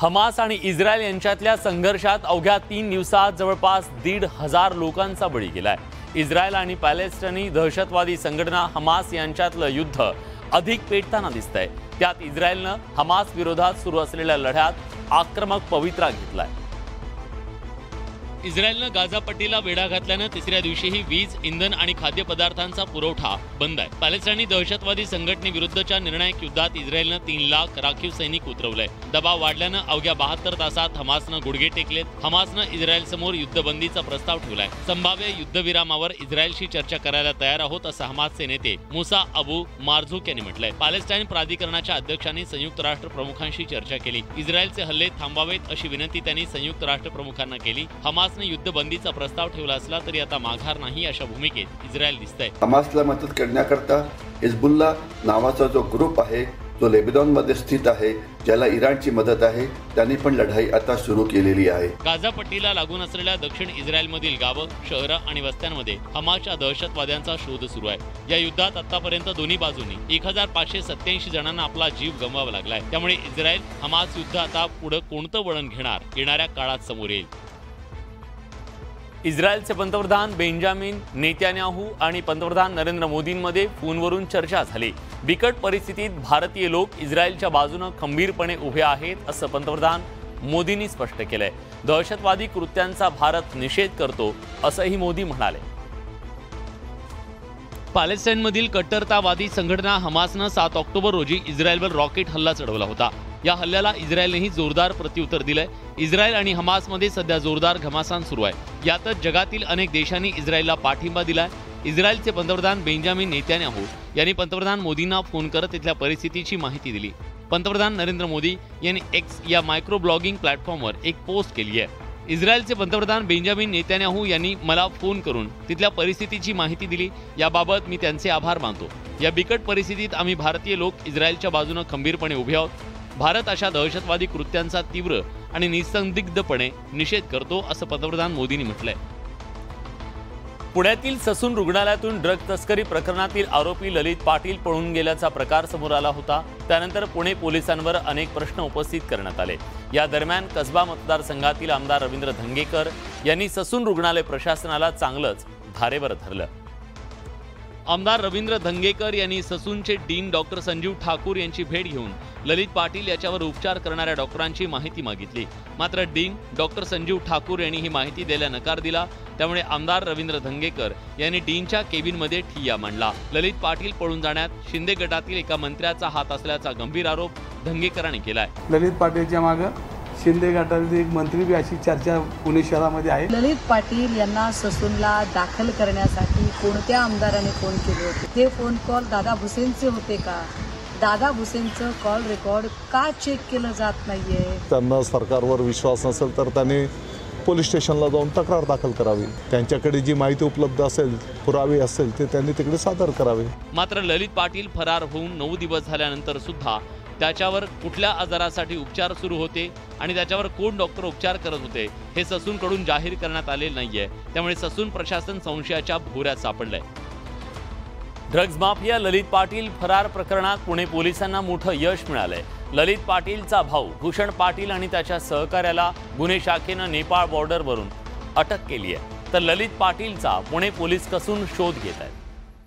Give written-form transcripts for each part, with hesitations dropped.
Hamas आणि Israel यांच्यातल्या संघर्षात अवघ्या 3 दिवसात जवळपास 1,500 लोकांचा बळी गेलाय। इस्रायल आणि पॅलेस्टाईनी दहशतवादी संघटना हमास यांच्यातलं युद्ध अधिक पेटताना दिसतंय। त्यात इस्रायलनं हमास विरोधात सुरू असलेल्या लढ्यात आक्रमक पवित्रा घेतलाय। इस्रायलनं गाझा पट्टीला वेढा घातल्यानं तिसऱ्या दिवशीही वीज, इंधन आणि खाद्यपदार्थांचा पुरवठा बंद आहे। पॅलेस्टाईनी दहशतवादी संघटनेविरुद्धच्या निर्णायक युद्धात इस्रायलनं 3 लाख राखीव सैनिक उतरवले। दबाव वाढल्यानं अवघ्या 72 तासात हमासनं गुडघे टेकलेत। हमासनं इस्रायलसमोर युद्धबंदीचा प्रस्ताव ठेवलाय। संभाव्य युद्धविरामावर इस्रायलशी चर्चा करायला तयार आहोत असं हमासचे नेते मुसा अबू मार्झूक यांनी म्हटलंय। पॅलेस्टाईन प्राधिकरणाच्या अध्यक्षांनी संयुक्त राष्ट्र प्रमुखांशी चर्चा केली। इस्रायलचे हल्ले थांबावेत अशी विनंती त्यांनी संयुक्त राष्ट्र प्रमुखांना केली। हमासने युद्धबंदीचा प्रस्ताव ठेवला असला तरी आता माघार नाही अशा भूमिकेत इस्रायल दिसतंय। हमासला मदत करण्याकरता हिजबुल्ला नावाचा जो ग्रुप आहे जो लेबनॉनमध्ये स्थित आहे, ज्याला इराणची मदत आहे, त्यांनी पण लढाई आता सुरू केलेली आहे। गाझा पट्टीला लागून असलेल्या दक्षिण इस्रायलमधील गावं, शहरं आणि वस्त्यांमध्ये हमासच्या दहशतवाद्यांचा शोध सुरू आहे। या युद्धात आतापर्यंत दोन्ही बाजूंनी 1587 जणांना आपला जीव गमवावा लागलाय। त्यामुळे इस्रायल हमास युद्ध आता पुढे कोणतं वळण घेणार येणाऱ्या काळात समोर येईल। इस्रायलचे पंतप्रधान बेंजामिन नेतान्याहू आणि पंतप्रधान नरेंद्र मोदींमध्ये फोनवरून चर्चा झाली। बिकट परिस्थितीत भारतीय लोक इस्रायलच्या बाजूने खंबीरपणे उभे आहेत असं पंतप्रधान मोदींनी स्पष्ट केलंय। दहशतवादी कृत्यांचा भारत निषेध करतो असंही मोदी म्हणाले। पॅलेस्टाईनमधील कट्टरतावादी संघटना हमासनं 7 ऑक्टोबर रोजी इस्रायलवर रॉकेट हल्ला चढवला होता। या हल्ल्याला इस्रायलनेही जोरदार प्रत्युत्तर दिलंय। इस्रायल आणि हमासमध्ये सध्या जोरदार घमासान सुरू आहे। यातच जगातील अनेक देशांनी इस्रायलला पाठिंबा दिलाय। इस्रायलचे पंतप्रधान बेंजामिन नेतान्याहू यांनी पंतप्रधान मोदींना फोन करत तिथल्या परिस्थितीची माहिती दिली। पंतप्रधान नरेंद्र मोदी यांनी एक्स या मायक्रो ब्लॉगिंग प्लॅटफॉर्मवर एक पोस्ट केली आहे। इस्रायलचे पंतप्रधान बेंजामिन नेतान्याहू यांनी मला फोन करून तिथल्या परिस्थितीची माहिती दिली। याबाबत मी त्यांचे आभार मानतो। या बिकट परिस्थितीत आम्ही भारतीय लोक इस्रायलच्या बाजूने खंबीरपणे उभे आहोत। भारत अशा दहशतवादी कृत्यांचा तीव्र आणि निसंदिग्धपणे निषेध करतो असं पंतप्रधान मोदींनी म्हटलंय। पुण्यातील ससून रुग्णालयातून ड्रग तस्करी प्रकरणातील आरोपी ललित पाटील पळून गेल्याचा प्रकार समोर आला होता। त्यानंतर पुणे पोलिसांवर अनेक प्रश्न उपस्थित करण्यात आले। या दरम्यान कसबा मतदारसंघातील आमदार रवींद्र धंगेकर यांनी ससून रुग्णालय प्रशासनाला चांगलंच धारेवर धरलं। आमदार रवींद्र धंगेकर यांनी ससूनचे डीन डॉक्टर संजीव ठाकूर यांची भेट घेऊन ललित पाटील याच्यावर उपचार करणाऱ्या डॉक्टरांची माहिती मागितली। मात्र डीन डॉक्टर संजीव ठाकूर यांनी ही माहिती द्यायला नकार दिला। त्यामुळे आमदार रवींद्र धंगेकर यांनी डीनच्या केबिनमध्ये ठिय्या मांडला। ललित पाटील पळून जाण्यात शिंदे गटातील एका मंत्र्याचा हात असल्याचा गंभीर आरोप धंगेकरांनी केलाय। ललित पाटीलच्या मागे शिंदे गटातील एक मंत्री बी अशी चर्चा पुणे शहरामध्ये आहे। ललित पाटील यांना ससूनला दाखल करण्यासाठी कोणत्या आमदाराने फोन केले होते? ते फोन कॉल दादा भुसेनचे होते का? दादा भुसेनचं कॉल रेकॉर्ड का चेक केलं जात नाहीये? त्यांना सरकारवर विश्वास नसेल तर त्यांनी पोलीस स्टेशनला जाऊन तक्रार दाखल करावी। त्यांच्याकडे जी माहिती उपलब्ध असेल, पुरावे असेल ते त्यांनी तिकडे सादर करावे। मात्र ललित पाटील फरार होऊन 9 दिवस झाल्यानंतर सुद्धा त्याच्यावर कुठल्या आजारासाठी उपचार सुरू होते आणि त्याच्यावर कोण डॉक्टर उपचार करत होते हे ससूनकडून जाहीर करण्यात आले नाहीये। त्यामुळे ससून प्रशासन संशयाच्या भोवऱ्यात सापडलंय। ड्रग्ज माफिया ललित पाटील फरार प्रकरणात पुणे पोलिसांना मोठं यश मिळालंय। ललित पाटीलचा भाऊ भूषण पाटील आणि त्याच्या सहकार्याला गुन्हे शाखेनं नेपाळ बॉर्डरवरून अटक केली आहे। तर ललित पाटीलचा पुणे पोलीस कसून शोध घेत आहेत।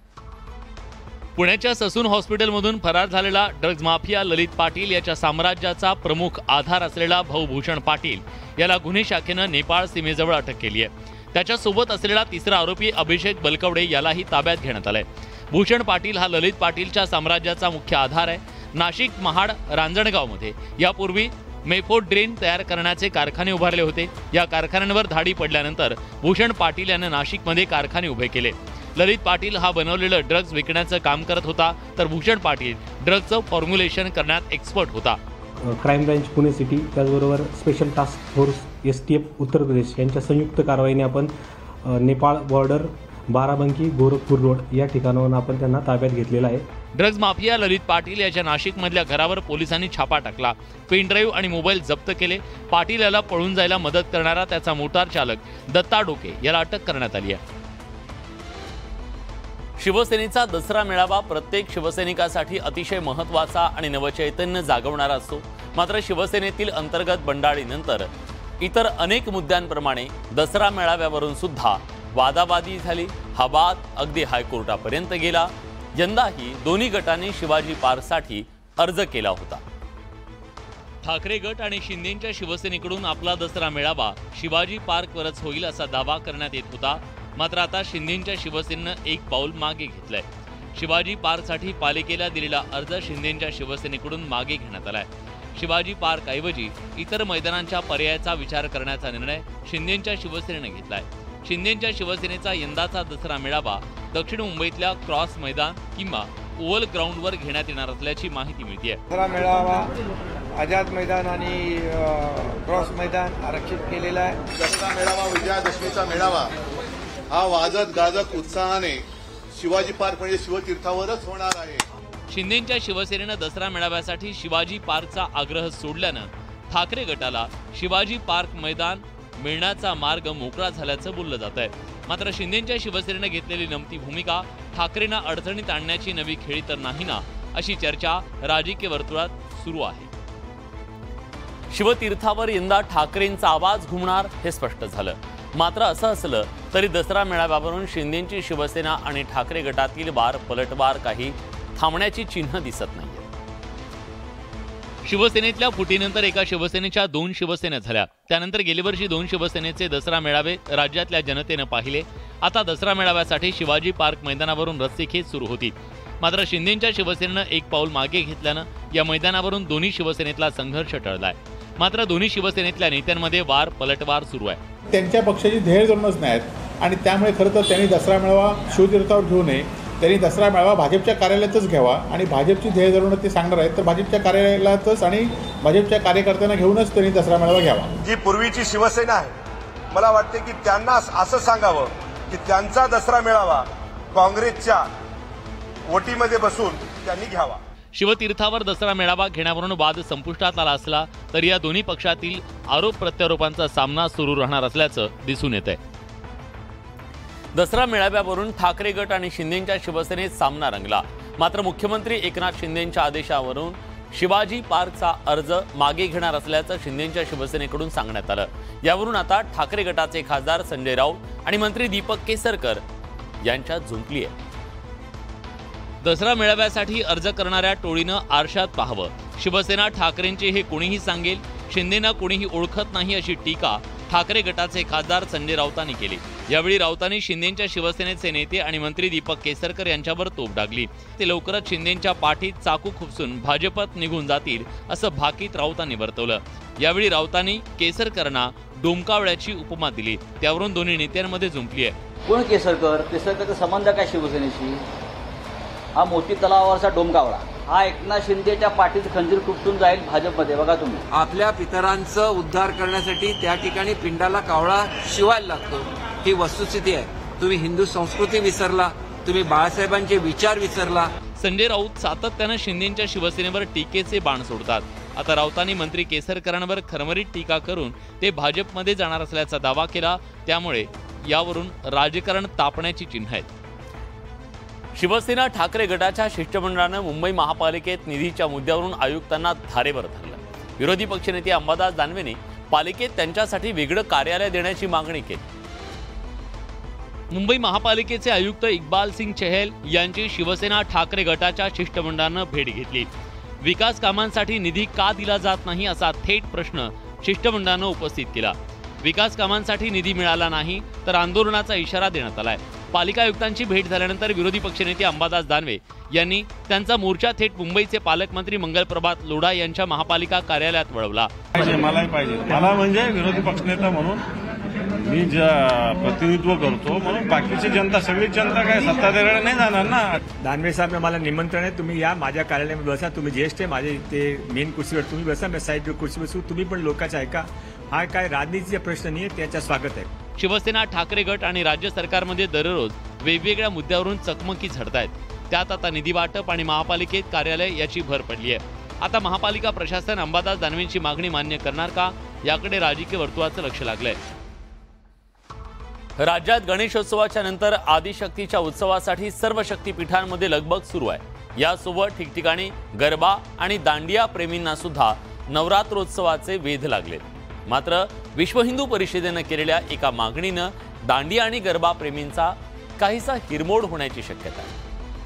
पुण्याच्या ससून हॉस्पिटलमधून फरार झालेला ड्रग्ज माफिया ललित पाटील याच्या साम्राज्याचा प्रमुख आधार असलेला भाऊ भूषण पाटील याला गुन्हे शाखेनं नेपाळ सीमेजवळ अटक केली आहे। त्याच्यासोबत असलेला तिसरा आरोपी अभिषेक बलकवडे यालाही ताब्यात घेण्यात आलंय। भूषण पाटील हा ललित पाटीलच्या साम्राज्याचा मुख्य आधार आहे। नाशिक, महाड, रांजणगावमध्ये यापूर्वी मेफोड्रेन तयार करण्याचे कारखाने उभारले होते। या कारखान्यांवर धाडी पडल्यानंतर भूषण पाटील याने नाशिकमध्ये कारखाने उभे केले। ललित पाटील हा बनवलेलं ड्रग्ज विकण्याचं काम करत होता, तर भूषण पाटील ड्रग्जचं फॉर्म्युलेशन करण्यात एक्सपर्ट होता। क्राईम ब्रँच पुणे सिटी त्याचबरोबर special task force STF Uttar Pradesh यांच्या संयुक्त कारवाईने आपण नेपाळ बॉर्डर, बाराबंकी, गोरखपूर रोड या ठिकाणावरून आपण त्यांना ताब्यात घेतलेला आहे। ड्रग्ज माफिया ललित पाटील याच्या नाशिकमधल्या घरावर पोलिसांनी छापा टाकला। पेन ड्राईव्ह आणि मोबाईल जप्त केले। पाटील याला पळून जायला मदत करणारा त्याचा मोटार चालक दत्ता डोके याला अटक करण्यात आली आहे। शिवसेनेचा दसरा मेळावा प्रत्येक शिवसैनिकासाठी अतिशय महत्त्वाचा आणि नवचैतन्य जागवणारा असतो। मात्र शिवसेनेतील अंतर्गत बंडाळीनंतर इतर अनेक मुद्द्यांप्रमाणे दसरा मेळाव्यावरून सुद्धा वादावादी झाली। हा वाद अगदी हायकोर्टापर्यंत गेला। यंदाही दोन्ही गटांनी शिवाजी पार्कसाठी अर्ज केला होता। ठाकरे गट आणि शिंदेंच्या शिवसेनेकडून आपला दसरा मेळावा शिवाजी पार्कवरच होईल असा दावा करण्यात येत होता। मात्र आता शिंदेंच्या शिवसेनेनं एक पाऊल मागे घेतलंय। शिवाजी पार्कसाठी पालिकेला दिलेला अर्ज शिंदेंच्या शिवसेनेकडून मागे घेण्यात आलाय। शिवाजी पार्क ऐवजी इतर मैदानांच्या पर्यायाचा विचार करण्याचा निर्णय शिंदेंच्या शिवसेनेने घेतलाय। शिंदेंच्या शिवसेनेचा यंदाचा दसरा मेळावा दक्षिण मुंबईतल्या क्रॉस मैदान किंवा ओव्हल ग्राउंडवर घेण्यात येणार असल्याची माहिती मिळते। दसरा मेळावा आझाद मैदान आणि क्रॉस मैदान आरक्षित केलेला आहे। दसरा मेळावा विजयादशमीचा मेळावा हा वाजत गाजत उत्साहाने शिवाजी पार्क म्हणजे शिवतीर्थावरच होणार आहे। शिंदेंच्या शिवसेनेनं दसरा मेळाव्यासाठी शिवाजी पार्कचा आग्रह सोडल्यानं ठाकरे गटाला शिवाजी पार्क मैदान मिळण्याचा मार्ग मोकळा झाल्याचं बोललं जात आहे। मात्र शिंदेंच्या शिवसेनेनं घेतलेली नमती भूमिका ठाकरेंना अडचणीत आणण्याची नवी खेळी तर नाही ना, अशी चर्चा राजकीय वर्तुळात सुरू आहे। शिवतीर्थावर यंदा ठाकरेंचा आवाज घुमणार हे स्पष्ट झालं। मात्र असं असलं तरी दसरा मेळाव्यावरून शिंदेंची शिवसेना आणि ठाकरे गटातील वार पलटवार काही थांबण्याची चिन्ह दिसत नाहीये। शिवसेनेतल्या फुटीनंतर एका शिवसेनेच्या 2 शिवसेना झाल्या। त्यानंतर गेली वर्षी 2 शिवसेनेचे दसरा मेळावे राज्यातल्या जनतेनं पाहिले। आता दसरा मेळाव्यासाठी शिवाजी पार्क मैदानावरून रस्सीखेच सुरू होती। मात्र शिंदेंच्या शिवसेनेनं एक पाऊल मागे घेतल्यानं या मैदानावरून दोन्ही शिवसेनेतला संघर्ष टळलाय। मात्र दोन्ही शिवसेनेतल्या नेत्यांमध्ये वार पलटवार सुरू आहे। त्यांच्या पक्षाची ध्येय धोरणच नाहीत आणि त्यामुळे खरं तर त्यांनी दसरा मेळावा शिवतीर्थावर घेऊ नये। त्यांनी दसरा मेळावा भाजपच्या कार्यालयातच घ्यावा आणि भाजपची ध्येय धोरणं ते सांगणार आहेत तर भाजपच्या कार्यालयातच आणि भाजपच्या कार्यकर्त्यांना घेऊनच त्यांनी दसरा मेळावा घ्यावा। जी पूर्वीची शिवसेना आहे, मला वाटते की त्यांना असं सांगावं की त्यांचा दसरा मेळावा काँग्रेसच्या वोटीमध्ये बसून त्यांनी घ्यावा। शिवतीर्थावर दसरा मेळावा घेण्यावरून वाद संपुष्टात आला असला तरी या दोन्ही पक्षातील आरोप प्रत्यारोपांचा सामना सुरू राहणार असल्याचं दिसून येत आहे। दसरा मेळाव्यावरून ठाकरे गट आणि शिंदेंच्या शिवसेनेत सामना रंगला। मात्र मुख्यमंत्री एकनाथ शिंदेंच्या आदेशावरून शिवाजी पार्कचा अर्ज मागे घेणार असल्याचं शिंदेंच्या शिवसेनेकडून सांगण्यात आलं। यावरून आता ठाकरे गटाचे खासदार संजय राऊत आणि मंत्री दीपक केसरकर यांच्यात झुंपली आहे। दसरा मेळाव्यासाठी अर्ज करणाऱ्या टोळीनं आरशात पाहावं। शिवसेना ठाकरेंचे हे कोणीही सांगेल, शिंदेंना कोणीही ओळखत नाही अशी टीका ठाकरे गटाचे खासदार संजय राऊतांनी केली। यावेळी राऊतांनी शिंदेंच्या शिवसेनेचे नेते आणि मंत्री दीपक केसरकर यांच्यावर तोफ डागली। ते लवकरच शिंदेंच्या पाठीत चाकू खुपसून भाजपात निघून जातील असं भाकीत राऊतांनी वर्तवलं। यावेळी राऊतांनी केसरकरांना डोमकावळ्याची उपमा दिली। त्यावरून दोन्ही नेत्यांमध्ये झुंपली आहे। कोण केसरकरचा संबंध काय शिवसेनेशी? हा मोती तलावावरचा डोमकावळा हा एकनाथ शिंदेच्या पाठीत खंजीर खुपसून जाईल भाजपमध्ये। बघा तुम्ही, आपल्या पितरांचा उद्धार करण्यासाठी त्या ठिकाणी पिंडाला कावळा शिवायला लागतो, ही वस्तुस्थिती आहे। तुम्ही हिंदू संस्कृती विसरला, तुम्ही बाळासाहेबांचे विचार विसरला। संजय राऊत सातत्यानं शिंदेंच्या शिवसेनेवर टीकेचे बाण सोडतात। आता राऊतांनी मंत्री केसरकरांवर खरमरीत टीका करून ते भाजपमध्ये जाणार असल्याचा दावा केला। त्यामुळे यावरून राजकारण तापण्याची चिन्ह आहेत। शिवसेना ठाकरे गटाच्या शिष्टमंडळानं मुंबई महापालिकेत निधीच्या मुद्द्यावरून आयुक्तांना धारेवर धरलं। विरोधी पक्षनेते अंबादास दानवेने पालिकेत त्यांच्यासाठी वेगळं कार्यालय देण्याची मागणी केली। मुंबई महापालिकेचे आयुक्त इक्बाल सिंग चहल यांची शिवसेना ठाकरे गटाच्या शिष्टमंडळानं भेट घेतली। विकास कामांसाठी निधी का दिला जात नाही असा थेट प्रश्न शिष्टमंडळानं उपस्थित केला। विकास कामांसाठी निधी मिळाला नाही तर आंदोलनाचा इशारा देण्यात आलाय। पालिका आयुक्तांची भेट झाल्यानंतर विरोधी पक्षनेते अंबादास दानवे यांनी त्यांचा मोर्चा थेट मुंबईचे पालकमंत्री मंगलप्रभात लोढा यांच्या महापालिका कार्यालयात वळवला। मलाही पाहिजे, मला म्हणजे विरोधी पक्षनेता म्हणून मी प्रतिनिधित्व करतो म्हणून बाकीची जनता, सगळी जनता काय सत्ताधाऱ्याकडे नाही जाणार ना। दानवे साहेब, मला निमंत्रण आहे, तुम्ही या माझ्या कार्यालयामध्ये बसा। तुम्ही ज्येष्ठ आहे, माझे ते मेन कुर्सीवर तुम्ही बसा, मी साईड कुर्सी बसू, तुम्ही पण लोकांचं ऐका। हा काय राजनीतीचा प्रश्न नाही आहे, त्याचं स्वागत आहे। शिवसेना ठाकरे गट आणि राज्य सरकारमध्ये दररोज वेगवेगळ्या मुद्द्यावरून चकमकी झडतायत। त्यात आता निधी वाटप आणि महापालिकेत कार्यालय याची भर पडली आहे। आता महापालिका प्रशासन अंबादास दानवेंची मागणी मान्य करणार का, याकडे राजकीय वर्तुळाचं लक्ष लागलंय। राज्यात गणेशोत्सवाच्या नंतर आदिशक्तीच्या उत्सवासाठी सर्व शक्तीपीठांमध्ये लगबग सुरू आहे। यासोबत ठिकठिकाणी गरबा आणि दांडिया प्रेमींना सुद्धा नवरात्रोत्सवाचे वेध लागले। मात्र विश्व हिंदू परिषदेनं केलेल्या एका मागणीनं दांडिया आणि गरबा प्रेमींचा काहीसा हिरमोड होण्याची शक्यता आहे।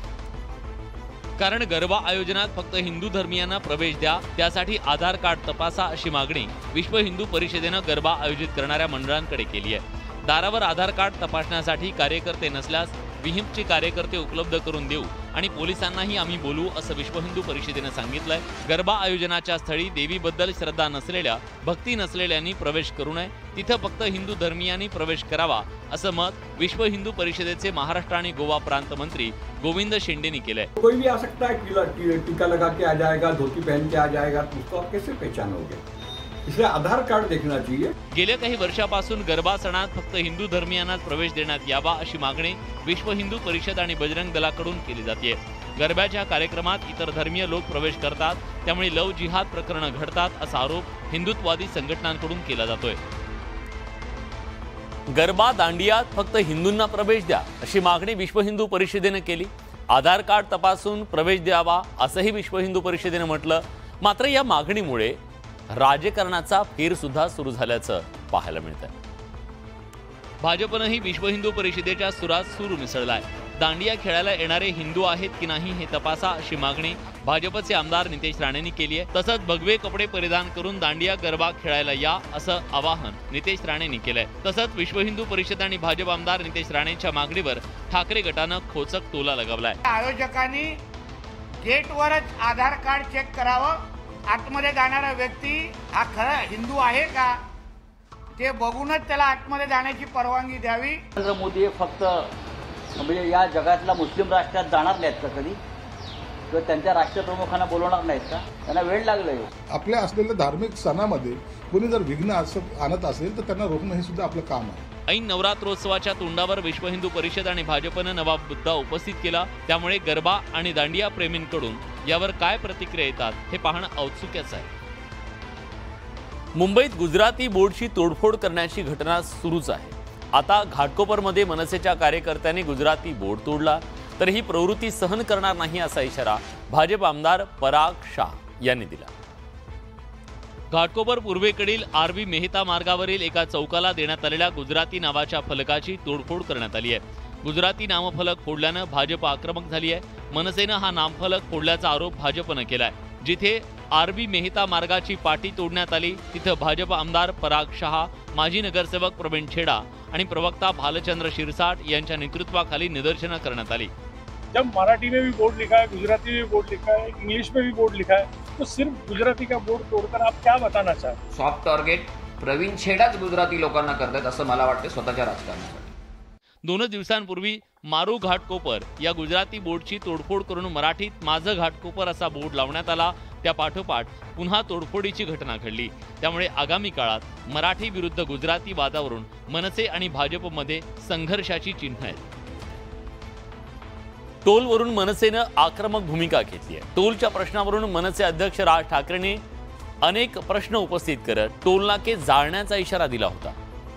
कारण गरबा आयोजनात फक्त हिंदू धर्मीयांना प्रवेश द्या, त्यासाठी आधार कार्ड तपासा अशी मागणी विश्व हिंदू परिषदेनं गरबा आयोजित करणाऱ्या मंडळांकडे केली आहे। दारावर आधार कार्ड तपासण्यासाठी कार्यकर्ते नसल्यास विहिंपचे कार्यकर्ते उपलब्ध करून देऊ आणि पोलिसांनाही आम्ही बोलू असं विश्व हिंदू परिषदेनं सांगितलंय। गरबा आयोजनाच्या स्थळी देवीबद्दल श्रद्धा नसलेल्या, भक्ती नसलेल्यांनी प्रवेश करू नये, तिथं फक्त हिंदू धर्मीयांनी प्रवेश करावा असं मत विश्व हिंदू परिषदेचे महाराष्ट्र आणि गोवा प्रांत मंत्री गोविंद शेंडेंनी केलंय। कोई भी आ सकता है, टीका लगा के आ जाएगा, धोती पहन के आ जाएगा, तो उसको आप कैसे पहचानोगे? इसलिए आधार कार्ड देखना चाहिए। गेल्या काही वर्षापासून गरबा सणात फक्त हिंदू धर्मीयांना प्रवेश देण्यात यावा अशी मागणी विश्व हिंदू परिषद आणि बजरंग दलाकडून केली जाते। गरब्याच्या कार्यक्रमात इतर धर्मीय लोक प्रवेश करतात, त्यामुळे लव जिहाद प्रकरणं घडतात असा आरोप हिंदुत्ववादी संघटनांकडून केला जातोय। गरबा दांडियात फक्त हिंदूंना प्रवेश द्या अशी मागणी विश्व हिंदू परिषदेनं केली। आधार कार्ड तपासून प्रवेश द्यावा असंही विश्व हिंदू परिषदेनं म्हटलं। मात्र या मागणीमुळे राजकारणाचा फेर सुद्धा सुरू झाल्याचं पाहायला मिळतंय। भाजपनंही विश्व हिंदू परिषदेच्या सुरात सूर मिसळलाय। दांडिया खेळायला येणारे हिंदू आहेत की नाही हे तपासा अशी मागणी भाजपचे आमदार नितेश राणेंनी केली आहे। तसंच भगवे कपडे परिधान करून दांडिया गरबा खेळायला या असं आवाहन नितेश राणेंनी केलंय। तसंच विश्व हिंदू परिषद आणि भाजप आमदार नितेश राणेंच्या मागणीवर ठाकरे गटानं खोचक टोला लगावलाय। आयोजकांनी गेटवरच आधार कार्ड चेक करावं, आतमध्ये जाणारा व्यक्ती हा खरा हिंदू आहे का ते बघूनच त्याला आतमध्ये जाण्याची परवानगी द्यावी। नरेंद्र मोदी फक्त म्हणजे या जगातल्या मुस्लिम राष्ट्रात जाणार नाहीत का कधी, किंवा त्यांच्या राष्ट्रप्रमुखांना बोलवणार नाहीत का? त्यांना वेळ लागलाय। आपल्या असलेल्या धार्मिक सणामध्ये कोणी जर विघ्न आणत असेल तर त्यांना रोखणं हे सुद्धा आपलं काम आहे। ऐन नवरात्रोत्सवाच्या तोंडावर विश्व हिंदू परिषद आणि भाजपनं नवा मुद्दा उपस्थित केला, त्यामुळे गरबा आणि दांडिया प्रेमींकडून यावर काय प्रतिक्रिया येतात हे पाहणं औत्सुक्याचं आहे। मुंबईत गुजराती बोर्डची तोडफोड करण्याची घटना सुरूच आहे। आता घाटकोपरमध्ये मनसेच्या कार्यकर्त्यांनी गुजराती बोर्ड तोडला, तर ही प्रवृत्ती सहन करणार नाही असा इशारा भाजप आमदार पराग शाह यांनी दिला। घाटकोपर पूर्वेकडील आरबी मेहता मार्गावरील एका चौकाला देण्यात आलेल्या गुजराती नावाच्या फलकाची तोडफोड करण्यात आली आहे। गुजराती नामफलक फोडल्यानं भाजप आक्रमक झाली आहे। मनसेनं हा नामफलक फोडल्याचा आरोप भाजपनं केलाय। जिथे आरबी मेहता मार्गाची पाटी तोडण्यात आली तिथं भाजप आमदार पराग शहा, माजी नगरसेवक प्रवीण छेडा आणि प्रवक्ता भालचंद्र शिरसाट यांच्या नेतृत्वाखाली निदर्शनं करण्यात आली। जब मराठी में भी बोर्ड लिखा है, गुजराती में भी बोर्ड लिखा है, इंग्लिश में भी बोर्ड लिखा है, तो सिर्फ गुजराती का बोर्ड तोड़कर आप क्या बताना चाहते? सॉफ्ट टार्गेट प्रवीण छेडाच गुजराती लोकांना करतात असं मला वाटतं स्वतःच्या राजकारणासाठी। 2 दिवसांपूर्वी मारू घाटकोपर या गुजराती बोर्डची तोडफोड करून मराठीत माझं घाटकोपर असा बोर्ड लावण्यात आला। त्या पाठोपाठ पुन्हा तोडफोडीची घटना घडली। त्यामुळे आगामी काळात मराठी विरुद्ध गुजराती वादावरून मनसे आणि भाजपमध्ये संघर्षाची चिन्ह आहेत। टोलवरून मनसेनं आक्रमक भूमिका घेतली आहे। टोलच्या प्रश्नावरून मनसे अध्यक्ष राज ठाकरेंनी अनेक प्रश्न उपस्थित करत टोलनाके जाळण्याचा इशारा दिला होता।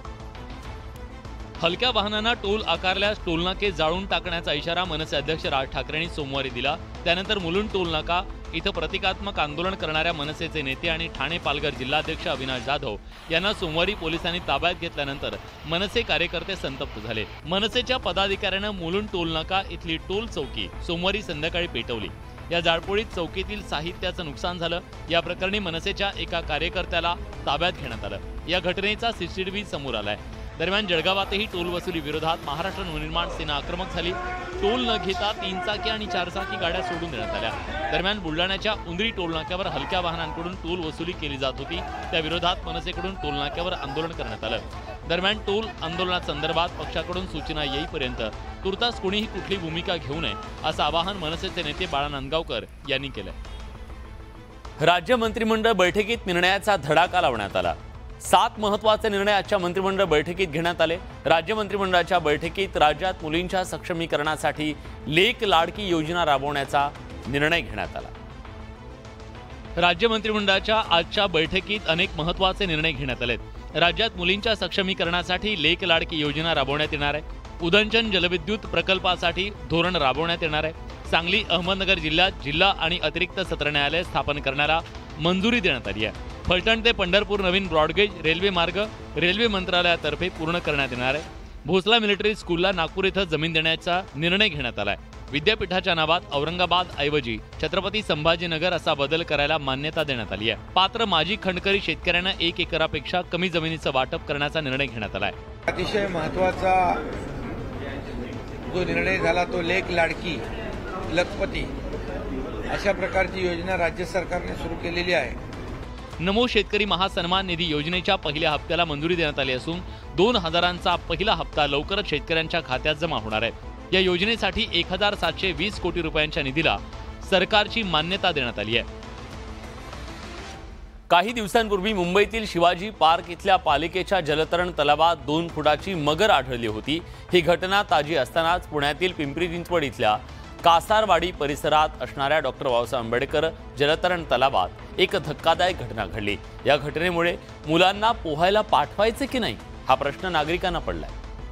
हलक्या वाहनांना टोल आकारल्यास टोलनाके जाळून टाकण्याचा इशारा मनसे अध्यक्ष राज ठाकरेंनी सोमवारी दिला। त्यानंतर मुलुंड टोलनाका इथं प्रतिकात्मक आंदोलन करणाऱ्या मनसेचे नेते आणि ठाणे पालघर जिल्हाध्यक्ष अविनाश जाधव यांना सोमवारी पोलिसांनी ताब्यात घेतल्यानंतर मनसे कार्यकर्ते संतप्त झाले। मनसेच्या पदाधिकाऱ्यानं मुलुंड टोलनाका इथली टोल चौकी सोमवारी संध्याकाळी पेटवली। या जाळपोळीत चौकीतील साहित्याचं नुकसान झालं। या प्रकरणी मनसेच्या एका कार्यकर्त्याला ताब्यात घेण्यात आलं। या घटनेचा सीसीटीव्ही समोर आलाय। दरम्यान जळगावातही टोल वसुली विरोधात महाराष्ट्र नवनिर्माण सेना आक्रमक झाली। टोल न घेता 3 चाकी आणि 4 चाकी गाड्या सोडून देण्यात आल्या। दरम्यान बुलढाण्याच्या उंदरी टोलनाक्यावर हलक्या वाहनांकडून टोल वसुली केली जात होती, त्या विरोधात मनसेकडून टोलनाक्यावर आंदोलन करण्यात आलं। दरम्यान टोल आंदोलनासंदर्भात पक्षाकडून सूचना येईपर्यंत तुर्तास कोणीही कुठली भूमिका घेऊ नये असं आवाहन मनसेचे नेते बाळा नांदगावकर यांनी केलंय। राज्य मंत्रिमंडळ बैठकीत निर्णयाचा धडाका लावण्यात आला। 7 महत्त्वाचे निर्णय आजच्या मंत्रिमंडळ बैठकीत घेण्यात आले। राज्य मंत्रिमंडळाच्या बैठकीत राज्यात मुलींच्या सक्षमीकरणासाठी लेक लाडकी योजना राबवण्याचा निर्णय घेण्यात आला। राज्य मंत्रिमंडळाच्या आजच्या बैठकीत अनेक महत्त्वाचे निर्णय घेण्यात आलेत। राज्यात मुलींच्या सक्षमीकरणासाठी लेक लाडकी योजना राबवण्यात येणार आहे। उदंचन जलविद्युत प्रकल्पासाठी धोरण राबवण्यात येणार आहे। सांगली अहमदनगर जिल्ह्यात जिल्हा आणि अतिरिक्त सत्र न्यायालय स्थापन करण्याला मंजुरी देण्यात आली आहे. फलटण ते पंढरपूर नवीन ब्रॉडगेज रेल्वे मार्ग रेल्वे मंत्रालयातर्फे पूर्ण करण्यात येणार आहे. भोसला मिलिटरी स्कूलला नागपूर इथं जमीन देण्याचा निर्णय घेण्यात आलाय. विद्यापीठाच्या नावात औरंगाबाद ऐवजी छत्रपती संभाजीनगर असा बदल करायला मान्यता देण्यात आली आहे. पात्र माजी खंडकरी शेतकऱ्यांना 1 एकरापेक्षा कमी जमिनीचं वाटप करण्याचा निर्णय घेण्यात आलाय. अतिशय महत्त्वाचा जो निर्णय झाला तो लेक लाडकी लखपती अशा प्रकारची योजना राज्य सरकारने सुरू केलेली आहे. नमो शेतकरी महासन्मान निधी योजनेच्या पहिल्या हप्त्याला मंजुरी देण्यात आली असून 2,000चा पहिला हप्ता लवकरच शेतकऱ्यांच्या खात्यात जमा होणार आहे. या योजनेसाठी 1,720 कोटी रुपयांच्या निधीला सरकारची मान्यता देण्यात आली आहे. काही दिवसांपूर्वी मुंबईतील शिवाजी पार्क इथल्या पालिकेच्या जलतरण तलावात 2 फुटाची मगर आढळली होती. ही घटना ताजी असतानाच पुण्यातील पिंपरी चिंचवड इथल्या कासारवाडी परिसरात असणाऱ्या डॉक्टर बाबासाहेब आंबेडकर जलतरण तलावात एक धक्कादायक घटना घडली. या घटनेमुळे मुलांना पोहायला पाठवायचे की नाही हा प्रश्न नागरिकांना पडलाय.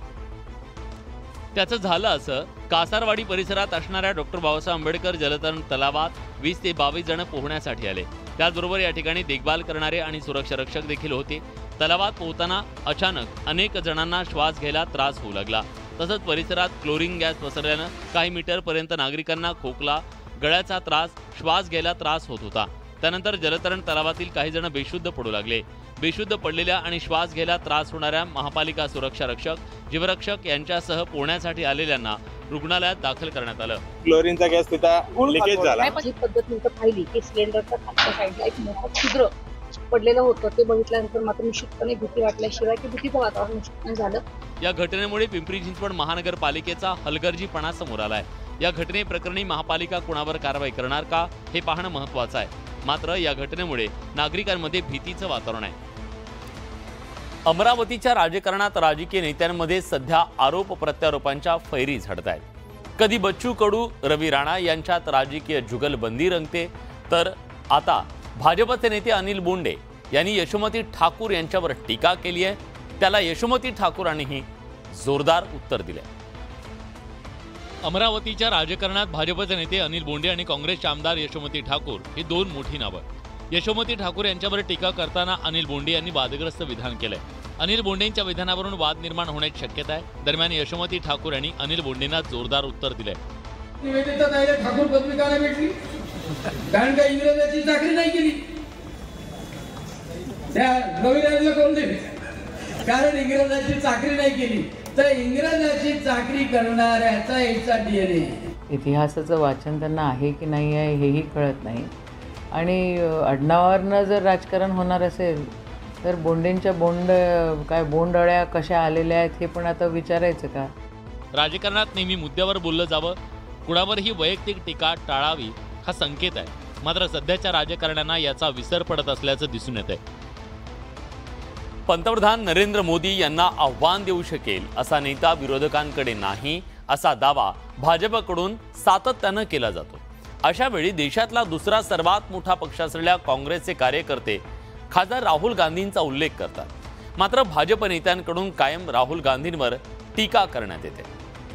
त्याचं झालं असं, कासारवाडी परिसरात असणाऱ्या डॉक्टर बाबासाहेब आंबेडकर जलतरण तलावात 20 ते 22 जण पोहण्यासाठी आले. त्याचबरोबर या ठिकाणी देखभाल करणारे आणि सुरक्षा रक्षक देखील होते. तलावात पोहताना अचानक अनेक जणांना श्वास घ्यायला त्रास होऊ लागला. तसंच परिसरात क्लोरीन गॅस पसरल्यानं काही मीटरपर्यंत नागरिकांना खोकला, गळ्याचा त्रास, श्वास घ्यायला त्रास होत होता. त्यानंतर जलतरण तलावातील काही जण बेशुद्ध पडू लागले. बेशुद्ध पडलेल्या आणि श्वास घ्यायला त्रास होणाऱ्या महापालिका सुरक्षा रक्षक, जीवरक्षक यांच्यासह पोहण्यासाठी आलेल्यांना रुग्णालयात दाखल करण्यात आलं. क्लोरीनचा गॅस तिथं लिकेज झाला. ही पद्धत नंतर पाहिली की सिलेंडरच्या खालच्या साईडला एक मोठं छिद्र पडलेलं होतं. ते बघितल्यानंतर मात्र निश्चितपणे भीती वाटल्याशिवाय की भीतीचं वातावरण निश्चितपणे झालं. या घटनेमुळे पिंपरी चिंचवड महानगरपालिकेचा हलगर्जीपणा समोर आलाय. या घटनेप्रकरणी महापालिका कुणावर कारवाई करणार का हे पाहणं महत्त्वाचं आहे. मात्र या घटनेमुळे नागरिकांमध्ये भीतीचं वातावरण आहे. अमरावतीच्या राजकारणात राजकीय नेत्यांमध्ये सध्या आरोप प्रत्यारोपांच्या फैरी झडत आहेत. कधी बच्चू कडू, रवी राणा यांच्यात राजकीय जुगलबंदी रंगते, तर आता भाजपचे नेते अनिल बोंडे यांनी यशोमती ठाकूर यांच्यावर टीका केली आहे. त्याला यशोमती ठाकूरांनीही जोरदार उत्तर दिले. अमरावतीच्या राजकारणात भाजपचे नेते अनिल बोंडे आणि काँग्रेसचे आमदार यशोमती ठाकूर ही 2 मोठी नावं. यशोमती ठाकूर यांच्यावर टीका करताना अनिल बोंडे यांनी वादग्रस्त विधान केलंय. अनिल बोंडेंच्या विधानावरून वाद निर्माण होण्याची शक्यता आहे. दरम्यान यशोमती ठाकूर यांनी अनिल बोंडेंना जोरदार उत्तर दिलंय. निवेदिता ताईला ठाकूर पदवी का भेटली? कारण का इंग्रजाची चाकरी नाही केली. त्या रविराजला कोण दिली? कारण इंग्रजाची चाकरी नाही केली. तर इंग्रजाची चाकरी करणाऱ्याचा याचा DNA. इतिहासाचं वाचन त्यांना आहे की नाही आहे हेही कळत नाही. आणि आडनावावरनं जर राजकारण होणार असेल तर बोंडेंच्या बोंडअळ्या कशा आलेल्या आहेत हे पण आता विचारायचं का? राजकारणात नेहमी मुद्द्यावर बोललं जावं, कुणावरही वैयक्तिक टीका टाळावी हा संकेत आहे. मात्र सध्याच्या राजकारण्यांना याचा विसर पडत असल्याचं दिसून येतंय. पंतप्रधान नरेंद्र मोदी यांना आव्हान देऊ शकेल असा नेता विरोधकांकडे नाही असा दावा भाजपकडून सातत्यानं केला जातो. अशा वेळी देशातला दुसरा सर्वात मोठा पक्ष असलेल्या काँग्रेसचे कार्यकर्ते खासदार राहुल गांधींचा उल्लेख करतात. मात्र भाजप नेत्यांकडून कायम राहुल गांधींवर टीका करण्यात येते.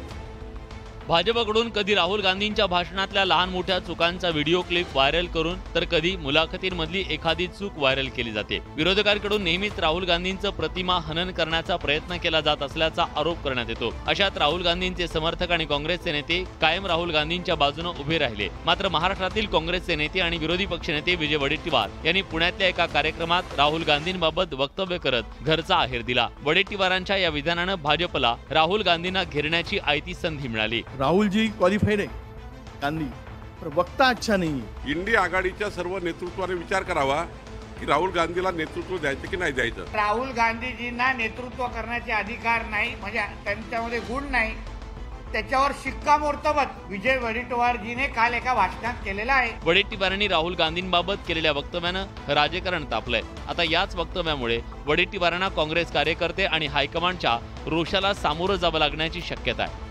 भाजपकडून कधी राहुल गांधींच्या भाषणातल्या लहान मोठ्या चुकांचा व्हिडिओ क्लिप व्हायरल करून तर कधी मुलाखतींमधली एखादी चूक व्हायरल केली जाते. विरोधकांकडून नेहमीच राहुल गांधींचं प्रतिमा हनन करण्याचा प्रयत्न केला जात असल्याचा आरोप करण्यात येतो. अशात राहुल गांधींचे समर्थक आणि काँग्रेसचे नेते कायम राहुल गांधींच्या बाजूने उभे राहिले. मात्र महाराष्ट्रातील काँग्रेसचे नेते आणि विरोधी पक्षनेते विजय वडेट्टीवार यांनी पुण्यातल्या एका कार्यक्रमात राहुल गांधींबाबत वक्तव्य करत घरचा आहेर दिला. वडेट्टीवारांच्या या विधानानं भाजपला राहुल गांधींना घेरण्याची आयती संधी मिळाली. राहुल जी क्वालिफाईड आहे गांधी, पण वक्ता अच्छा नाही. इंडिया आघाडीच्या सर्व नेतृत्वाने विचार करावा की राहुल गांधीला नेतृत्व द्यायचं की नाही द्यायचं. राहुल गांधीजींना नेतृत्व करण्याचे अधिकार नाही, म्हणजे त्यांच्यामध्ये गुण नाही, त्याच्यावर शिक्कामोर्तब विजय वडेट्टीवारजीने काल एका भाषणात केलेला आहे. वडेट्टीवारांनी राहुल गांधींबाबत केलेल्या वक्तव्यानं राजकारण तापलंय. आता याच वक्तव्यामुळे वडेट्टीवारांना काँग्रेस कार्यकर्ते आणि हायकमांडच्या रोषाला सामोरं जावं लागण्याची शक्यता आहे.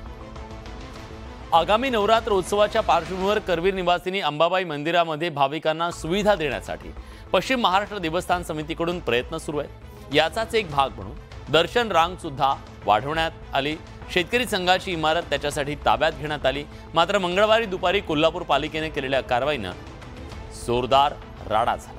आगामी नवरात्र उत्सवाच्या पार्श्वभूमीवर करवीर निवासिनी अंबाबाई मंदिरामध्ये भाविकांना सुविधा देण्यासाठी पश्चिम महाराष्ट्र देवस्थान समितीकडून प्रयत्न सुरू आहेत. याचाच एक भाग म्हणून दर्शन रांग सुद्धा वाढवण्यात आली. शेतकरी संघाची इमारत त्याच्यासाठी ताब्यात घेण्यात आली। मात्र मंगळवारी दुपारी कोल्हापूर पालिकेने केलेल्या कारवाईनं जोरदार राडा झाला।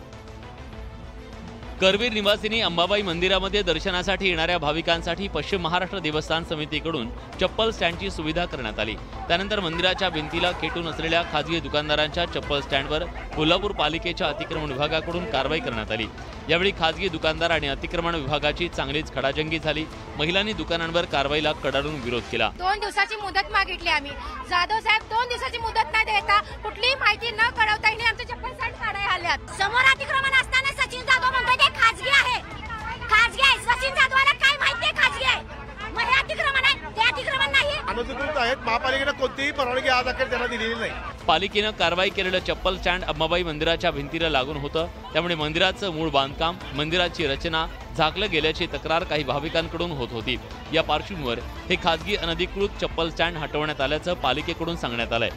करवीर निवासिनी अंबाबाई मंदिरामध्ये दर्शनासाठी येणाऱ्या भाविकांसाठी पश्चिम महाराष्ट्र देवस्थान समितीकडून चप्पल स्टँडची सुविधा करण्यात आली। त्यानंतर मंदिराच्या भिंतीला खेटून असलेल्या खाजगी दुकानदारांच्या चप्पल स्टँडवर कोल्हापूर पालिकेच्या अतिक्रमण विभागाकडून कारवाई करण्यात आली। यावेळी खाजगी दुकानदार आणि अतिक्रमण विभागाची चांगलीच खडाजंगी झाली। महिलांनी दुकानांवर कारवाईला कडाडून विरोध केला। 2 दिवसाची मुदत मागितली आम्ही। जाधव साहेब 2 दिवसाची मुदत न देता कुठलीही माहिती न कळवता यांनी आमचे चप्पल स्टँड काढायला आल्यात। समोर अतिक्रमण असताना सचिन जाधव म्हणतोय ते खाजगी आहे, खाजगी आहे। सचिन जाधवाला काय माहिती आहे खाजगी आहे? मग हे अतिक्रमण आहे, ते अतिक्रमण नाही। अनधिकृत आहेत। महापालिकेने कोणतीही परवानगी आज अखेर त्यांना दिलेली नाही। पालिकेनं कारवाई केलेलं चप्पल स्टँड अंबाबाई मंदिराच्या भिंतीला लागून होतं। त्यामुळे मंदिराचं मूळ बांधकाम, मंदिराची रचना झाकलं गेल्याची तक्रार काही भाविकांकडून होत होती। या पार्श्वभूमीवर हे खाजगी अनधिकृत चप्पल स्टँड हटवण्यात आल्याचं पालिकेकडून सांगण्यात आलंय।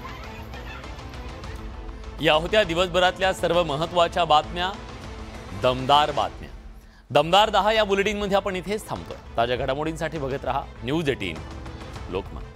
या होत्या दिवसभरातल्या सर्व महत्त्वाच्या बातम्या, दमदार बातम्या। दमदार 10 या बुलेटिनमध्ये आपण इथेच थांबतोय। ताज्या घडामोडींसाठी बघत रहा न्यूज 18 लोकमत।